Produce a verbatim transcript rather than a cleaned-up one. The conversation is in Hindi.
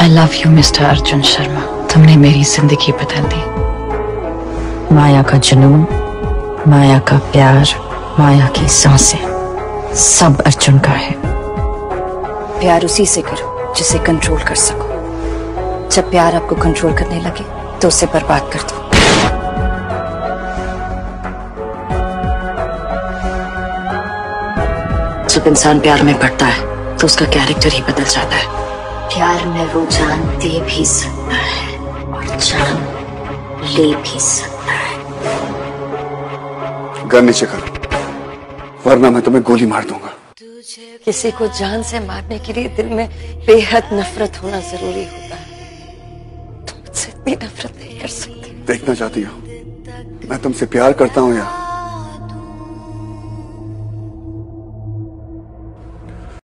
I love you mister Arjun Sharma. तुमने मेरी जिंदगी बदल दी। माया का जुनून, माया का प्यार, माया की सांसें, सब अर्जुन का है। प्यार उसी से करो जिसे कंट्रोल कर सको। जब प्यार आपको कंट्रोल करने लगे तो उसे बर्बाद कर दो। जब इंसान प्यार में पड़ता है तो उसका कैरेक्टर ही बदल जाता है। प्यार में वो जान दे भी सकता है और जान ले भी सकता है। गन नीचे कर, वरना मैं तुम्हें गोली मार दूंगा। किसी को जान से मारने के लिए दिल में बेहद नफरत होना जरूरी होता है। तुम मुझसे इतनी नफरत नहीं कर सकते। देखना चाहती हो मैं तुमसे प्यार करता हूँ या